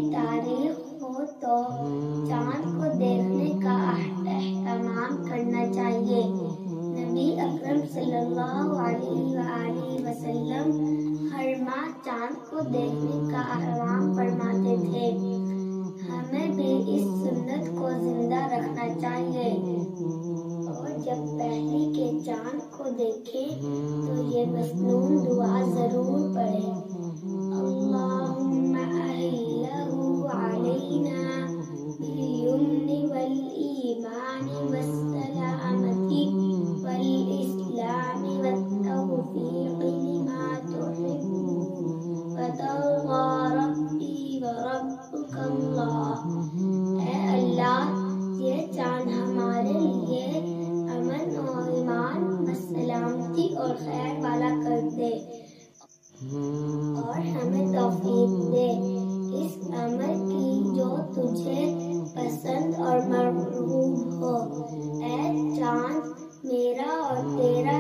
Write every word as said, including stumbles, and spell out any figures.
تاریخ ہو تو چاند کو دیکھنے کا اہتمام کرنا چاہیے۔ نبی اکرم صلی اللہ علیہ وآلہ وسلم ہر ماہ چاند کو دیکھنے کا احترام فرماتے تھے۔ ہمیں بھی اس سنت کو زندہ رکھنا چاہیے اور جب پہلی کے چاند کو دیکھیں تو یہ مصنون دعا ضرور پڑھیں: اللہم اہلہ علینا بالیمن والایمان والسلامۃ والاسلام والتوفیق لما تحب وترضى ربی وربک اللہ۔ اے اللہ، یہ چاند ہمارے لیے امن اور ایمان، سلامتی اور خیر والا کر دے اور ہمیں توفیق دے اس عمل کی جو تجھے پسند اور مرغوب ہو۔ اے چاند، میرا اور تیرا